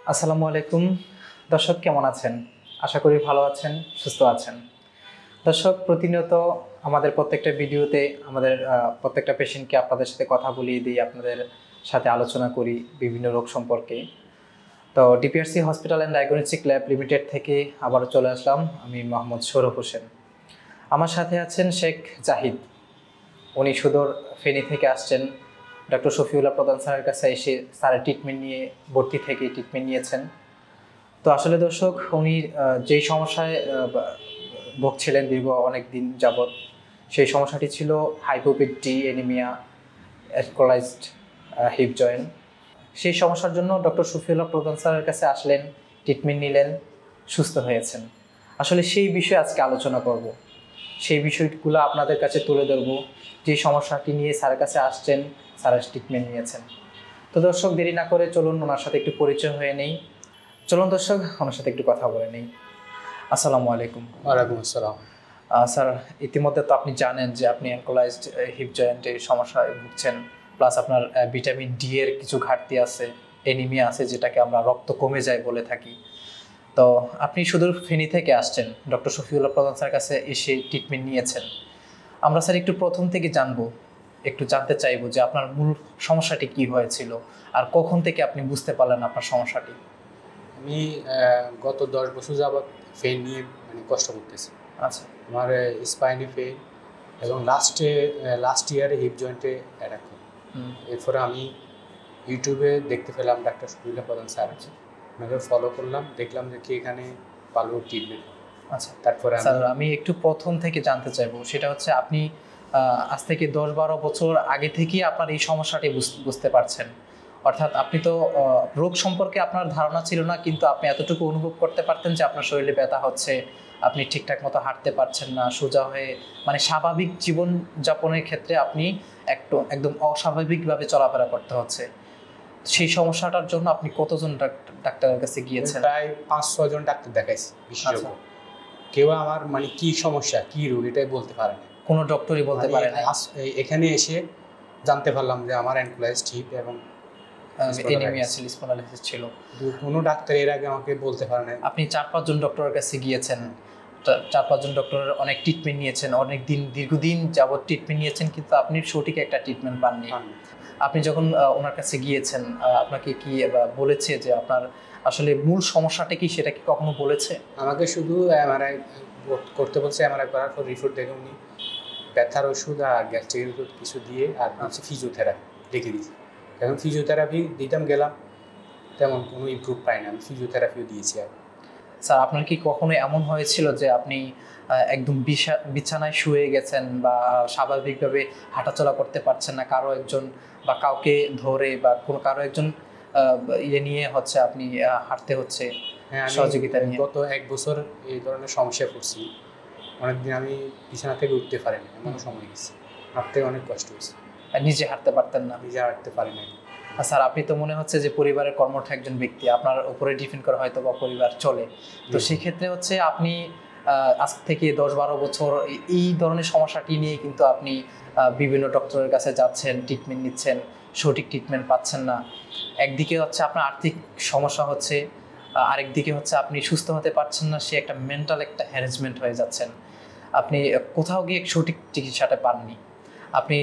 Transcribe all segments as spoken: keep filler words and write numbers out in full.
আসসালামু আলাইকুম দর্শক, কেমন আছেন? আশা করি ভালো আছেন, সুস্থ আছেন। দর্শক, প্রতিনিয়ত আমাদের প্রত্যেকটা ভিডিওতে আমাদের প্রত্যেকটা পেশেন্টকে আপনাদের সাথে কথা বলিয়ে দিই, আপনাদের সাথে আলোচনা করি বিভিন্ন রোগ সম্পর্কে। তো DPRC hospital and diagnostic lab limited থেকে আবারও চলে আসলাম। আমি মোহাম্মদ সৌরভ হোসেন। আমার সাথে আছেন শেখ জাহিদ। উনি সুদূর ফেনী থেকে আসছেন। ডক্টর শফিউল্লাহ প্রধান স্যারের কাছে এসে স্যারের ট্রিটমেন্ট নিয়ে ভর্তি থেকে ট্রিটমেন্ট নিয়েছেন। তো আসলে দর্শক, উনি যেই সমস্যায় ভুগছিলেন দীর্ঘ অনেক দিন যাবৎ, সেই সমস্যাটি ছিল হাইপোপিডি এনিমিয়া, অ্যানকলাইজড হিপ জয়েন্ট। সেই সমস্যার জন্য ডক্টর শফিউল্লাহ প্রধান স্যারের কাছে আসলেন, ট্রিটমেন্ট নিলেন, সুস্থ হয়েছেন। আসলে সেই বিষয়ে আজকে আলোচনা করব, সেই বিষয়গুলো আপনাদের কাছে তুলে ধরবো। যে সমস্যাটি নিয়ে স্যারের কাছে আসছেন, স্যারের ট্রিটমেন্ট নিয়েছেন। তো দর্শক, দেরি না করে চলুন ওনার সাথে একটু পরিচয় হয়ে নেই। চলুন দর্শক, ওনার সাথে একটু কথা বলে নেই। আসসালামু আলাইকুম। ওয়ালাইকুম আসসালাম। স্যার, ইতিমধ্যে তো আপনি জানেন যে আপনি অ্যানকলাইজড হিপ জয়েন্টের সমস্যায় ভুগছেন, প্লাস আপনার ভিটামিন ডি এর কিছু ঘাটতি আছে, এনিমিয়া আছে, যেটাকে আমরা রক্ত কমে যায় বলে থাকি। তো আপনি শুধু ফেনী থেকে আসছেন, ডক্টর শফিউল্লাহ প্রধান স্যারের কাছে এসে ট্রিটমেন্ট নিয়েছেন। আমরা স্যার একটু প্রথম থেকে জানবো, একটু জানতে চাইবো যে আপনার মূল সমস্যাটি কি হয়েছিল আর কখন থেকে আপনি বুঝতে পারলেন আপনার সমস্যাটি। আমি গত দশ বছর যাবৎ ফেন নিয়ে মানে কষ্ট করতেছি। আচ্ছা। আমার স্পাইনে ফেন এবং লাস্টে লাস্ট ইয়ারে হিপ জয়েন্টে অ্যাটাক হয়। এরপরে আমি ইউটিউবে দেখতে পেলাম ডাক্তার শফিউল্লাহ প্রধান স্যার আছে, ওনাকে ফলো করলাম, দেখলাম যে কি এখানে ভালো ট্রিটমেন্ট। আচ্ছা, তারপরে স্যার আমি একটু প্রথম থেকে জানতে চাইবো, সেটা হচ্ছে আপনি আজ থেকে দশ বারো বছর আগে থেকেই আপনার এই সমস্যাটি বুঝতে পারছেন, অর্থাৎ আপনি তো রোগ সম্পর্কে আপনার ধারণা ছিল না, কিন্তু আপনি এতটুকু অনুভব করতে পারতেন যে আপনার শরীরে ব্যথা হচ্ছে, আপনি ঠিকঠাক মতো হাঁটতে পারছেন না, সোজা হয়ে মানে স্বাভাবিক জীবনযাপনের ক্ষেত্রে আপনি একটু একদম অস্বাভাবিকভাবে চলাফেরা করতে হচ্ছে। সেই সমস্যাটার জন্য আপনি কতজন ডাক্তারের কাছে গিয়েছেন? প্রায় পাঁচ ছজন ডাক্তার দেখাইছি বিশেষজ্ঞ। কেউ আমার মানে কি সমস্যা, কি রোগ এটাই বলতে পারে না, কোনো ডক্টরই বলতে পারে না। এখানে এসে জানতে পারলাম যে আমার অ্যানকলাইজড হিপ এবং এনিমিয়া ছিল, স্পন্ডাইলিটিস ছিল। কোনো ডাক্তার এর আগে আমাকে বলতে পারে না। আপনি চার পাঁচজন ডক্টরের কাছে গিয়েছেন, চার পাঁচজন ডক্টরের অনেক ট্রিটমেন্ট নিয়েছেন, অনেক দিন দীর্ঘদিন যাবৎ ট্রিটমেন্ট নিয়েছেন, কিন্তু আপনি সঠিক একটা ট্রিটমেন্ট পাননি। আপনি যখন ওনার কাছে গিয়েছেন, আপনাকে কি বলেছে যে আপনার আসলে মূল সমস্যাটা কি, সেটা কি কখনো বলেছে? আমাকে শুধু এমআরআই করতে বলছে, এমআরআই করার পর রিপোর্ট দেখে উনি ব্যথার ওষুধ আর গ্যাস্ট্রিকের ওষুধ কিছু দিয়ে আর হচ্ছে ফিজিওথেরাপি লিখে দিয়েছে। এখন ফিজিওথেরাপি দিতাম গেলাম, তেমন কোনো ইমপ্রুভ পাই না, আমি ফিজিওথেরাপিও দিয়েছি। আর স্যার, আপনার কি কখনো এমন হয়েছিল যে আপনি একদম বিছানায় শুয়ে গেছেন বা স্বাভাবিকভাবে হাঁটাচলা করতে পারছেন না, কারো একজন বা কাউকে ধরে বা কোনো কারো একজন ইয়ে নিয়ে হচ্ছে আপনি হাঁটতে হচ্ছে? হ্যাঁ, সহযোগিতা নিয়ে গত এক বছর এই ধরনের সমস্যায় পড়ছি। অনেকদিন আমি বিছানা থেকে উঠতে পারিনি, এমন সময় গেছে, হাঁটতে অনেক কষ্ট হয়েছে। নিজে হাঁটতে পারতেন না? নিজে হাঁটতে পারি না। স্যার, আপনি তো মনে হচ্ছে যে পরিবারের কর্মঠ একজন ব্যক্তি, আপনার উপরে ডিপেন্ড করে হয়তো বা পরিবার চলে, তো সেক্ষেত্রে হচ্ছে আপনি আজ থেকে দশ বারো বছর এই ধরনের সমস্যাটি নিয়ে কিন্তু আপনি বিভিন্ন ডক্টরের কাছে যাচ্ছেন, ট্রিটমেন্ট নিচ্ছেন, সঠিক ট্রিটমেন্ট পাচ্ছেন না। একদিকে হচ্ছে আপনার আর্থিক সমস্যা হচ্ছে, আরেকদিকে হচ্ছে আপনি সুস্থ হতে পারছেন না, সে একটা মেন্টাল একটা হ্যারাসমেন্ট হয়ে যাচ্ছেন, আপনি কোথাও গিয়ে সঠিক চিকিৎসাটা পাননি। আপনি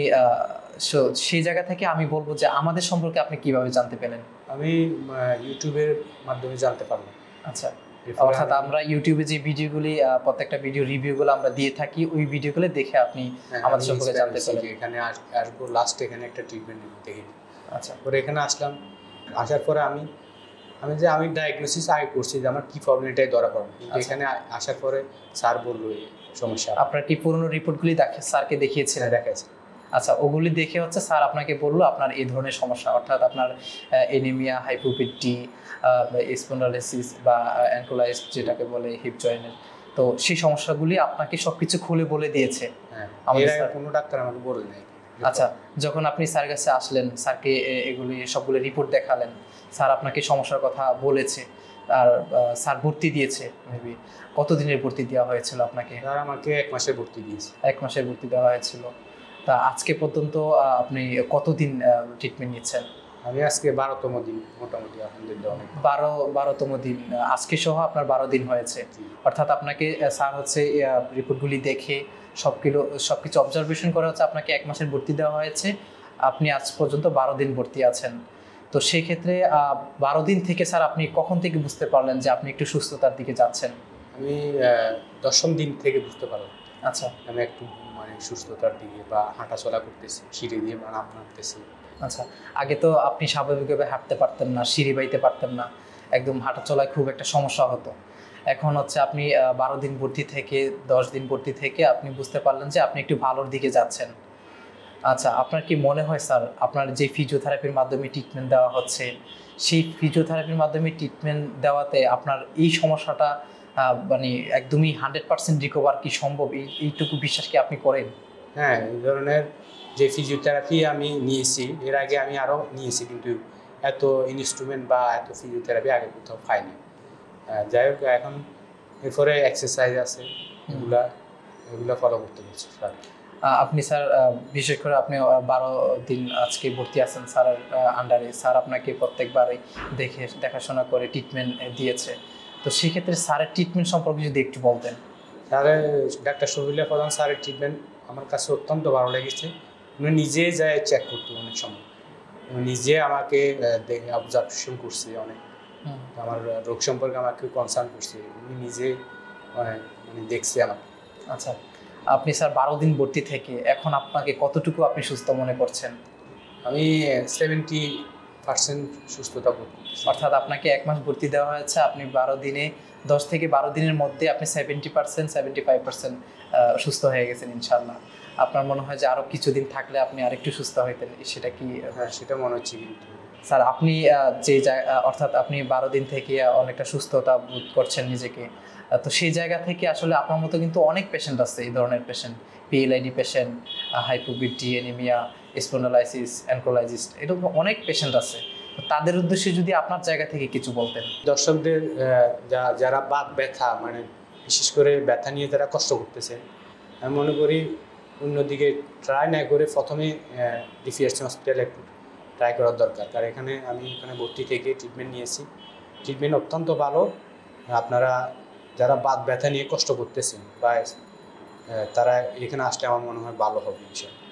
সেই জায়গা থেকে আমি বলবো যে আমাদের সম্পর্কে আপনি কিভাবে জানতে পেলেন? আমি ইউটিউবের মাধ্যমে জানতে পারলাম। আচ্ছা, অর্থাৎ আমরা ইউটিউবে যে ভিডিওগুলি প্রত্যেকটা ভিডিও রিভিউগুলো আমরা দিয়ে থাকি, ওই ভিডিওগুলো দেখে আপনি আমাদের সম্পর্কে জানতে পারলেন। এখানে আসবো, লাস্ট এখানে একটা ট্রিটমেন্ট নেব দেখি। আচ্ছা, পরে এখানে আসলাম, আসার পরে আমি আমি যে আমি ডায়াগনোসিস আগে করছি যে আমার কী প্রবলেম এটাই ধরা পড়ে, কিন্তু এখানে আসার পরে স্যার বললো এই সমস্যা। আপনার কি পুরনো রিপোর্টগুলি দেখে স্যারকে দেখিয়েছিলেন? দেখাইছে। আচ্ছা, ওগুলি দেখে হচ্ছে স্যার আপনাকে বললো আপনার এই ধরনের সমস্যা, অর্থাৎ আপনার এনিমিয়া, হাইপোপিডি, স্পন্ডাইলিটিস বা অ্যানকলাইজড যেটাকে বলে হিপ জয়েন্টের, তো সেই সমস্যাগুলি আপনাকে সবকিছু খুলে বলে দিয়েছে। হ্যাঁ, এর আগে কোনো ডাক্তার আমাকে বলে নাই। আচ্ছা, যখন আপনি স্যারের কাছে আসলেন, স্যারকে এগুলি সবগুলো রিপোর্ট দেখালেন, স্যার আপনাকে সমস্যার কথা বলেছে আর স্যার ভর্তি দিয়েছে, মেবি কতদিনের ভর্তি দেওয়া হয়েছিল আপনাকে? স্যার আমাকে এক মাসের ভর্তি দিয়েছে। এক মাসের ভর্তি দেওয়া হয়েছিল। তা আজকে পর্যন্ত আপনি কতদিন ট্রিটমেন্ট নিচ্ছেন? আমি আজকে বারোতম দিন, মোটামুটি আলহামদুলিল্লাহ অনেক বারো বারোতম দিন আজকে সহ আপনার বারো দিন হয়েছে। অর্থাৎ আপনাকে স্যার হচ্ছে রিপোর্টগুলি দেখে সব কিলো সব কিছু অবজারভেশন করে হচ্ছে আপনাকে এক মাসের ভর্তি দেওয়া হয়েছে। আপনি আজ পর্যন্ত বারো দিন ভর্তি আছেন। তো সেই ক্ষেত্রে বারো দিন থেকে স্যার আপনি কখন থেকে বুঝতে পারলেন যে আপনি একটু সুস্থতার দিকে যাচ্ছেন? আমি দশম দিন থেকে বুঝতে পারলাম। আচ্ছা, আমি একটু মানে সুস্থতার দিকে বা হাঁটাচলা করতেছি, সিঁড়ি দিয়ে নাম নামতেছি। আচ্ছা, আগে তো আপনি স্বাভাবিকভাবে হাঁটতে পারতেন না, সিঁড়ি বাইতে পারতেন না, একদম হাঁটা চলায় খুব একটা সমস্যা হতো। এখন হচ্ছে আপনি বারো দিন ভর্তি থেকে দশ দিন ভর্তি থেকে আপনি বুঝতে পারলেন যে আপনি একটু ভালোর দিকে যাচ্ছেন। আচ্ছা, আপনার কি মনে হয় স্যার আপনার যে ফিজিওথেরাপির মাধ্যমে ট্রিটমেন্ট দেওয়া হচ্ছে, সেই ফিজিওথেরাপির মাধ্যমে ট্রিটমেন্ট দেওয়াতে আপনার এই সমস্যাটা মানে একদমই হান্ড্রেড পার্সেন্ট রিকভার কি সম্ভব, এই এইটুকু বিশ্বাস কি আপনি করেন? হ্যাঁ, এই ধরনের যে ফিজিওথেরাপি আমি নিয়েছি, এর আগে আমি আরও নিয়েছি, কিন্তু এত ইনস্ট্রুমেন্ট বা এত ফিজিওথেরাপি আগে কোথাও পাইনি। যাই হোক, এখন এরপরে এক্সারসাইজ আছে, এগুলা এগুলো ফলো করতে বলছি স্যার। আপনি স্যার বিশেষ করে আপনি বারো দিন আজকে ভর্তি আছেন স্যারের আন্ডারে। স্যার আপনাকে প্রত্যেকবারই দেখে দেখাশোনা করে ট্রিটমেন্ট দিয়েছে। তো সেক্ষেত্রে স্যারের ট্রিটমেন্ট সম্পর্কে যদি একটু বলতেন। স্যারের ডাক্তার শফিউল্লাহ প্রধান স্যারের ট্রিটমেন্ট আমার কাছে অত্যন্ত ভালো লেগেছে। উনি নিজে যায় চেক করতো অনেক সময়, উনি নিজে আমাকে দেখে অবজারভেশন করছে, অনেক আমার রোগ সম্পর্কে আমাকে কনসার্ন করছে, উনি নিজে মানে দেখছে আমাকে। আচ্ছা, আপনি স্যার বারো দিন ভর্তি থেকে এখন আপনাকে কতটুকু আপনি সুস্থ মনে করছেন? আমি সেভেন্টি পার্সেন্ট সুস্থতা বোধ করছি। অর্থাৎ আপনাকে এক মাস ভর্তি দেওয়া হয়েছে, আপনি বারো দিনে দশ থেকে বারো দিনের মধ্যে আপনি seventy percent seventy five percent সুস্থ হয়ে গেছেন ইনশাল্লাহ। আপনার মনে হয় যে আরও কিছুদিন থাকলে আপনি আরেকটু সুস্থ হইতেন, সেটা কি? হ্যাঁ, সেটা মনে হচ্ছে। কিন্তু স্যার আপনি যে অর্থাৎ আপনি বারো দিন থেকে অনেকটা সুস্থতা বোধ করছেন নিজেকে, তো সেই জায়গা থেকে আসলে আপনার মতো কিন্তু অনেক পেশেন্ট আছে, এই ধরনের পেশেন্ট, পিএলআইডি পেশেন্ট, হাইপোপিটি, অ্যানিমিয়া, স্পন্ডালাইসিস, অ্যানকোলাইটিস, এরকম অনেক পেশেন্ট আছে। তাদের উদ্দেশ্যে যদি আপনার জায়গা থেকে কিছু বলতেন। দর্শকদের যারা বাত ব্যথা, মানে বিশেষ করে ব্যথা নিয়ে যারা কষ্ট করতেছে, আমি মনে করি অন্যদিকে ট্রাই না করে প্রথমে ডিপিআরসি হসপিটালে একটু ট্রাই করার দরকার। কারণ এখানে আমি এখানে ভর্তি থেকে ট্রিটমেন্ট নিয়েছি, ট্রিটমেন্ট অত্যন্ত ভালো। আপনারা যারা বাত ব্যথা নিয়ে কষ্ট করতেছেন বা তারা এখানে আসলে আমার মনে হয় ভালো হবে।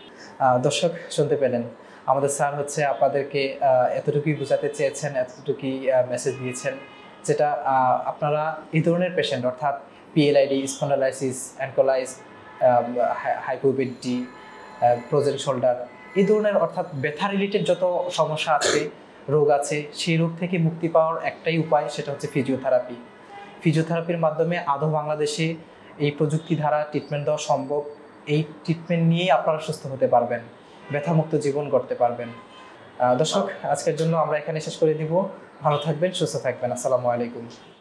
দর্শক শুনতে পেলেন, আমাদের স্যার হচ্ছে আপনাদেরকে এতটুকুই বোঝাতে চেয়েছেন, এতটুকুই মেসেজ দিয়েছেন, যেটা আপনারা এই ধরনের পেশেন্ট অর্থাৎ পিএলআইডি, স্পন্ডালাইসিস, অ্যানকোলাইটিস, হাইপোপিটি, ফ্রোজেন শোল্ডার, এই ধরনের অর্থাৎ ব্যথা রিলেটেড যত সমস্যা আছে, রোগ আছে, সেই রোগ থেকে মুক্তি পাওয়ার একটাই উপায়, সেটা হচ্ছে ফিজিওথেরাপি। ফিজিওথেরাপির মাধ্যমে আদৌ বাংলাদেশে এই প্রযুক্তি দ্বারা ট্রিটমেন্ট দেওয়া সম্ভব। এই ট্রিটমেন্ট নিয়েই আপনারা সুস্থ হতে পারবেন, ব্যথামুক্ত জীবন করতে পারবেন। দর্শক, আজকের জন্য আমরা এখানে শেষ করে দিব। ভালো থাকবেন, সুস্থ থাকবেন। আসসালামু আলাইকুম।